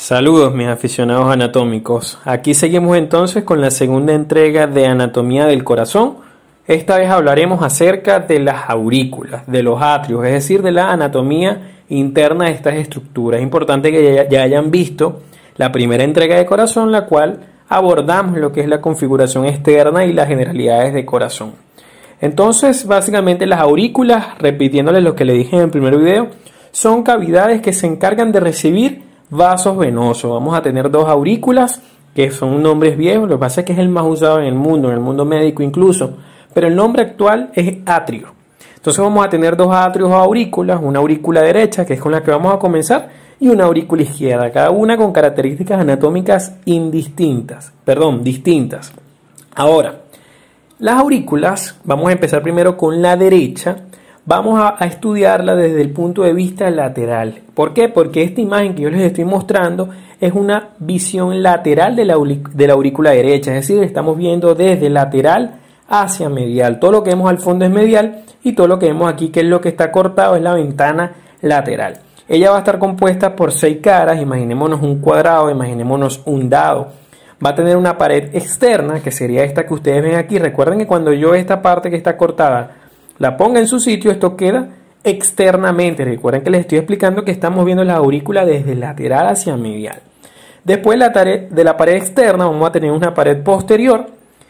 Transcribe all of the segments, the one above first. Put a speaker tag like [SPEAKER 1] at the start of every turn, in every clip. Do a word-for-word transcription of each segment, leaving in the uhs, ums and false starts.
[SPEAKER 1] Saludos mis aficionados anatómicos. Aquí seguimos entonces con la segunda entrega de Anatomía del Corazón. Esta vez hablaremos acerca de las aurículas, de los atrios, es decir, de la anatomía interna de estas estructuras. Es importante que ya, ya hayan visto la primera entrega de corazón, la cual abordamos lo que es la configuración externa y las generalidades de corazón. Entonces, básicamente las aurículas, repitiéndoles lo que le dije en el primer video, son cavidades que se encargan de recibir vasos venosos. Vamos a tener dos aurículas, que son nombres viejos, lo que pasa es que es el más usado en el mundo, en el mundo médico incluso, pero el nombre actual es atrio. Entonces vamos a tener dos atrios o aurículas, una aurícula derecha, que es con la que vamos a comenzar, y una aurícula izquierda, cada una con características anatómicas indistintas, perdón, distintas. Ahora, las aurículas, vamos a empezar primero con la derecha. Vamos a, a estudiarla desde el punto de vista lateral. ¿Por qué? Porque esta imagen que yo les estoy mostrando es una visión lateral de la, de la aurícula derecha. Es decir, estamos viendo desde lateral hacia medial. Todo lo que vemos al fondo es medial y todo lo que vemos aquí, que es lo que está cortado, es la ventana lateral. Ella va a estar compuesta por seis caras. Imaginémonos un cuadrado, imaginémonos un dado. Va a tener una pared externa, que sería esta que ustedes ven aquí. Recuerden que cuando yo esta parte que está cortada la ponga en su sitio, esto queda externamente. Recuerden que les estoy explicando que estamos viendo la aurícula desde lateral hacia medial. Después de la pared externa vamos a tener una pared posterior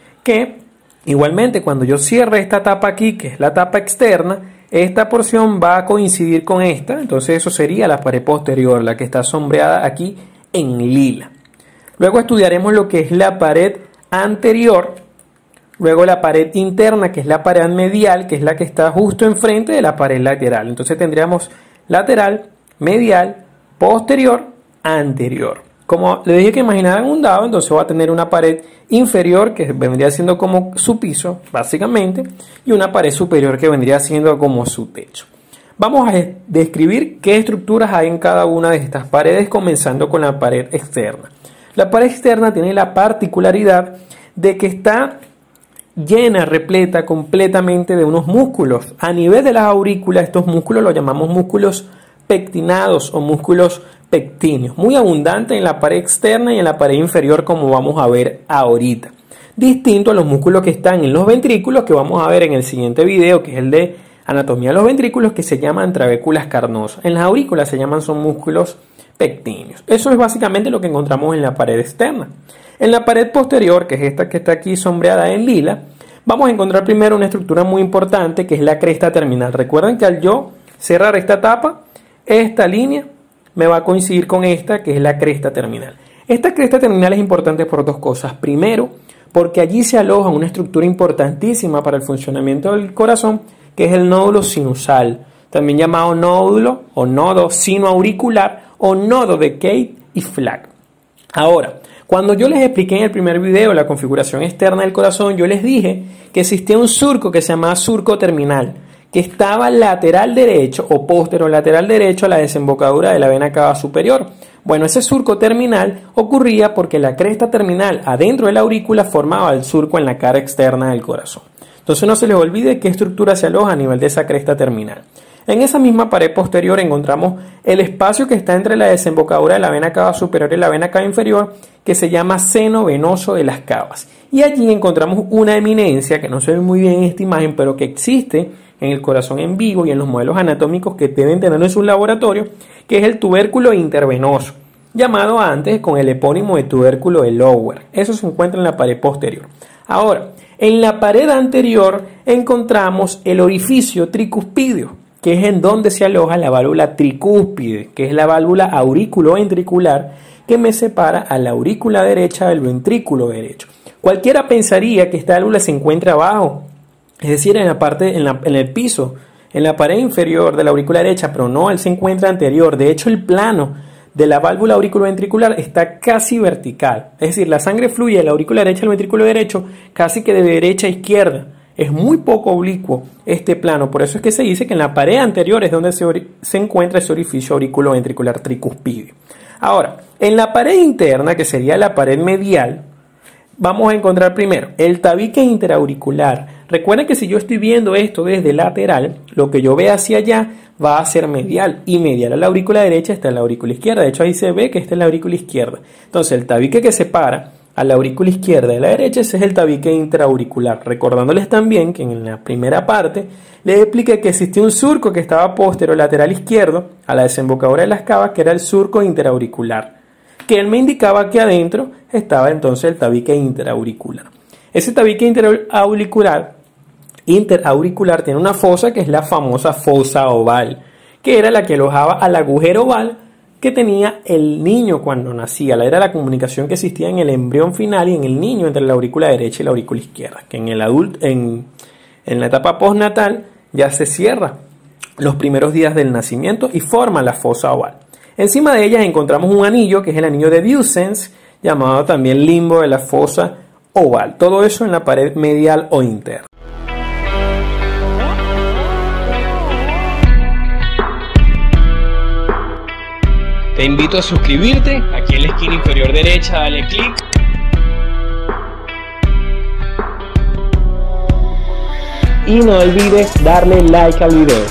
[SPEAKER 1] que igualmente cuando yo cierre esta tapa aquí, que es la tapa externa, esta porción va a coincidir con esta. Entonces eso sería la pared posterior, la que está sombreada aquí en lila. Luego estudiaremos lo que es la pared anterior. Luego la pared interna, que es la pared medial, que es la que está justo enfrente de la pared lateral. Entonces tendríamos lateral, medial, posterior, anterior. Como le dije que imaginaran un dado, entonces va a tener una pared inferior, que vendría siendo como su piso, básicamente, y una pared superior, que vendría siendo como su techo. Vamos a describir qué estructuras hay en cada una de estas paredes, comenzando con la pared externa. La pared externa tiene la particularidad de que está llena, repleta completamente de unos músculos. A nivel de las aurículas, estos músculos los llamamos músculos pectinados o músculos pectíneos, muy abundantes en la pared externa y en la pared inferior, como vamos a ver ahorita. Distinto a los músculos que están en los ventrículos, que vamos a ver en el siguiente video, que es el de anatomía de los ventrículos, que se llaman trabéculas carnosas. En las aurículas se llaman son músculos pectíneos. Eso es básicamente lo que encontramos en la pared externa. En la pared posterior, que es esta que está aquí sombreada en lila, vamos a encontrar primero una estructura muy importante, que es la cresta terminal. Recuerden que al yo cerrar esta tapa, esta línea me va a coincidir con esta, que es la cresta terminal. Esta cresta terminal es importante por dos cosas. Primero, porque allí se aloja una estructura importantísima para el funcionamiento del corazón, que es el nódulo sinusal, también llamado nódulo o nodo sinoauricular o nodo de Kate y Flack. Ahora, cuando yo les expliqué en el primer video la configuración externa del corazón, yo les dije que existía un surco que se llamaba surco terminal, que estaba lateral derecho o posterior lateral derecho a la desembocadura de la vena cava superior. Bueno, ese surco terminal ocurría porque la cresta terminal adentro de la aurícula formaba el surco en la cara externa del corazón. Entonces no se les olvide qué estructura se aloja a nivel de esa cresta terminal. En esa misma pared posterior encontramos el espacio que está entre la desembocadura de la vena cava superior y la vena cava inferior, que se llama seno venoso de las cavas. Y allí encontramos una eminencia que no se ve muy bien en esta imagen, pero que existe en el corazón en vivo y en los modelos anatómicos que deben tener en su laboratorio, que es el tubérculo intervenoso, llamado antes con el epónimo de tubérculo de Lower. Eso se encuentra en la pared posterior. Ahora, en la pared anterior encontramos el orificio tricuspideo, que es en donde se aloja la válvula tricúspide, que es la válvula auriculoventricular que me separa a la aurícula derecha del ventrículo derecho. Cualquiera pensaría que esta válvula se encuentra abajo, es decir, en la parte, en, la, en el piso, en la pared inferior de la aurícula derecha, pero no, él se encuentra anterior. De hecho, el plano de la válvula auriculoventricular está casi vertical, es decir, la sangre fluye de la aurícula derecha al ventrículo derecho casi que de derecha a izquierda. Es muy poco oblicuo este plano, por eso es que se dice que en la pared anterior es donde se, se encuentra ese orificio auriculoventricular tricuspideo. Ahora, en la pared interna, que sería la pared medial, vamos a encontrar primero el tabique interauricular, Recuerden que si yo estoy viendo esto desde lateral, lo que yo vea hacia allá va a ser medial, y medial a la aurícula derecha está en la aurícula izquierda. De hecho, ahí se ve que esta es la aurícula izquierda. Entonces, el tabique que separa a la aurícula izquierda de la derecha, ese es el tabique intraauricular. Recordándoles también que en la primera parte les expliqué que existía un surco que estaba posterolateral izquierdo a la desembocadura de las cavas, que era el surco interauricular, que él me indicaba que adentro estaba entonces el tabique interauricular. Ese tabique interauricular interauricular tiene una fosa que es la famosa fosa oval, que era la que alojaba al agujero oval que tenía el niño cuando nacía. Era la comunicación que existía en el embrión final y en el niño entre la aurícula derecha y la aurícula izquierda, que en el adulto, en, en la etapa postnatal ya se cierra los primeros días del nacimiento y forma la fosa oval. Encima de ellas encontramos un anillo, que es el anillo de Vieussens, llamado también limbo de la fosa oval. Todo eso en la pared medial o interna.
[SPEAKER 2] Te invito a suscribirte, aquí en la esquina inferior derecha dale clic.
[SPEAKER 1] Y no olvides darle like al video.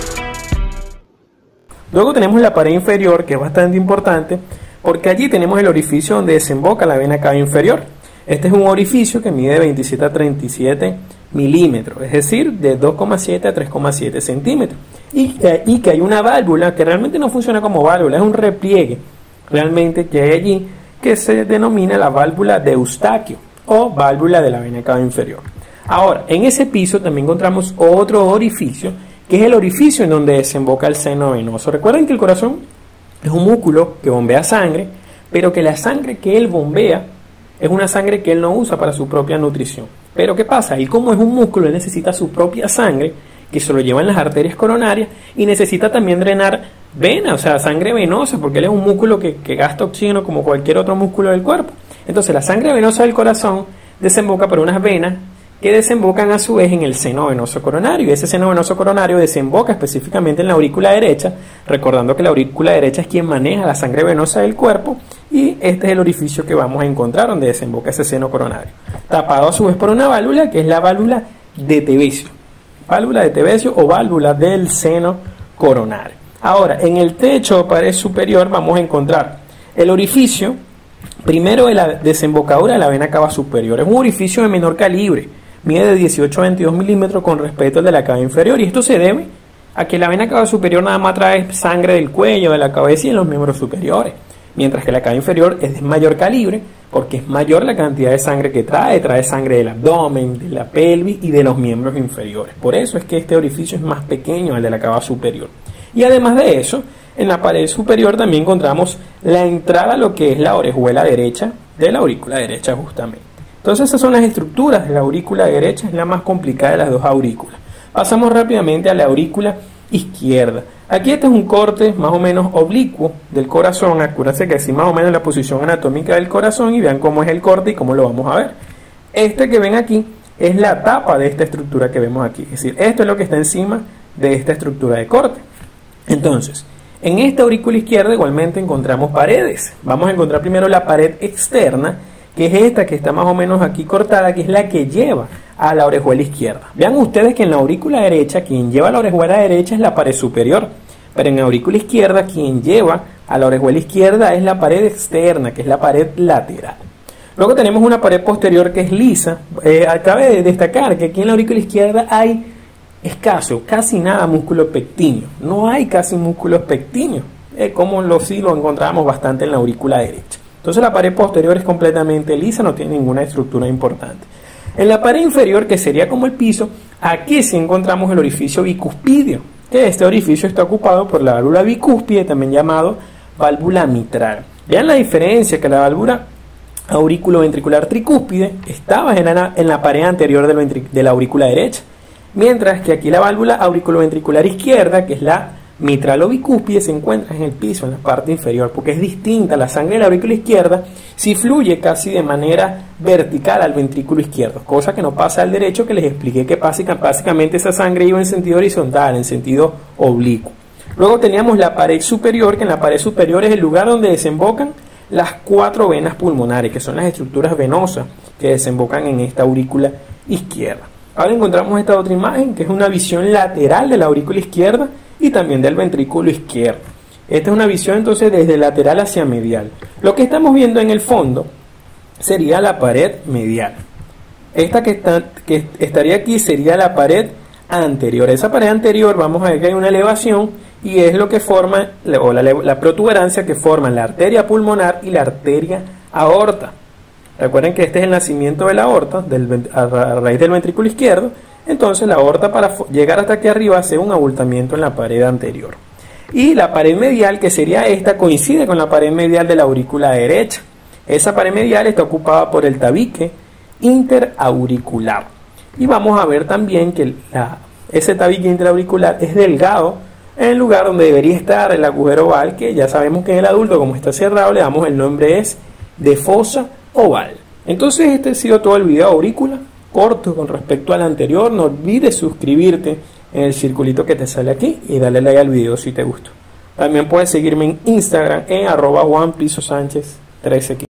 [SPEAKER 1] Luego tenemos la pared inferior, que es bastante importante, porque allí tenemos el orificio donde desemboca la vena cava inferior. Este es un orificio que mide veintisiete a treinta y siete milímetros, es decir, de dos coma siete a tres coma siete centímetros. Y, eh, y que hay una válvula que realmente no funciona como válvula, es un repliegue realmente que hay allí, que se denomina la válvula de Eustaquio o válvula de la vena cava inferior. Ahora, en ese piso también encontramos otro orificio, que es el orificio en donde desemboca el seno venoso. Recuerden que el corazón es un músculo que bombea sangre, pero que la sangre que él bombea es una sangre que él no usa para su propia nutrición. Pero ¿qué pasa? Él, como es un músculo, él necesita su propia sangre, que se lo llevan las arterias coronarias, y necesita también drenar vena, o sea, sangre venosa, porque él es un músculo que, que gasta oxígeno como cualquier otro músculo del cuerpo. Entonces la sangre venosa del corazón desemboca por unas venas que desembocan a su vez en el seno venoso coronario, y ese seno venoso coronario desemboca específicamente en la aurícula derecha, recordando que la aurícula derecha es quien maneja la sangre venosa del cuerpo, y este es el orificio que vamos a encontrar donde desemboca ese seno coronario, tapado a su vez por una válvula que es la válvula de Tebecio, válvula de Tebecio o válvula del seno coronario. Ahora, en el techo o pared superior vamos a encontrar el orificio primero de la desembocadura de la vena cava superior. Es un orificio de menor calibre, mide de dieciocho a veintidós milímetros con respecto al de la cava inferior, y esto se debe a que la vena cava superior nada más trae sangre del cuello, de la cabeza y en los miembros superiores, mientras que la cava inferior es de mayor calibre porque es mayor la cantidad de sangre que trae, trae sangre del abdomen, de la pelvis y de los miembros inferiores. Por eso es que este orificio es más pequeño al de la cava superior. Y además de eso, en la pared superior también encontramos la entrada a lo que es la orejuela derecha de la aurícula derecha justamente. Entonces esas son las estructuras de la aurícula derecha, es la más complicada de las dos aurículas. Pasamos rápidamente a la aurícula izquierda. Aquí este es un corte más o menos oblicuo del corazón. Acuérdense que así más o menos la posición anatómica del corazón, y vean cómo es el corte y cómo lo vamos a ver. Este que ven aquí es la tapa de esta estructura que vemos aquí, es decir, esto es lo que está encima de esta estructura de corte. Entonces, en esta aurícula izquierda igualmente encontramos paredes. Vamos a encontrar primero la pared externa, que es esta que está más o menos aquí cortada, que es la que lleva a la orejuela izquierda. Vean ustedes que en la aurícula derecha, quien lleva a la orejuela derecha es la pared superior, pero en la aurícula izquierda, quien lleva a la orejuela izquierda es la pared externa, que es la pared lateral. Luego tenemos una pared posterior que es lisa. Eh, cabe destacar que aquí en la aurícula izquierda hay escaso, casi nada músculo pectíneo. No hay casi músculos pectíneos, eh, como lo sí lo encontramos bastante en la aurícula derecha. Entonces la pared posterior es completamente lisa, no tiene ninguna estructura importante. En la pared inferior, que sería como el piso, aquí sí encontramos el orificio bicuspidio, que este orificio está ocupado por la válvula bicúspide, también llamado válvula mitral. Vean la diferencia, que la válvula auriculoventricular tricúspide estaba en la, en la pared anterior de, lo, de la aurícula derecha, mientras que aquí la válvula auriculoventricular izquierda, que es la mitral o bicúspide, se encuentra en el piso, en la parte inferior, porque es distinta. La sangre de la aurícula izquierda sí fluye casi de manera vertical al ventrículo izquierdo, cosa que no pasa al derecho, que les expliqué que básicamente esa sangre iba en sentido horizontal, en sentido oblicuo. Luego teníamos la pared superior, que en la pared superior es el lugar donde desembocan las cuatro venas pulmonares, que son las estructuras venosas que desembocan en esta aurícula izquierda. Ahora encontramos esta otra imagen que es una visión lateral de la aurícula izquierda y también del ventrículo izquierdo. Esta es una visión entonces desde lateral hacia medial. Lo que estamos viendo en el fondo sería la pared medial. Esta que, está, que estaría aquí sería la pared anterior. Esa pared anterior vamos a ver que hay una elevación y es lo que forma, o la, la protuberancia que forman la arteria pulmonar y la arteria aorta. Recuerden que este es el nacimiento de la aorta del, a raíz del ventrículo izquierdo. Entonces la aorta, para llegar hasta aquí arriba, hace un abultamiento en la pared anterior. Y la pared medial, que sería esta, coincide con la pared medial de la aurícula derecha. Esa pared medial está ocupada por el tabique interauricular. Y vamos a ver también que la, ese tabique interauricular es delgado en el lugar donde debería estar el agujero oval, que ya sabemos que en el adulto, como está cerrado, le damos el nombre es de fosa oval. Entonces este ha sido todo el video aurícula, corto con respecto al anterior. No olvides suscribirte en el circulito que te sale aquí y darle like al video si te gustó. También puedes seguirme en Instagram en arroba juan piso sánchez trece.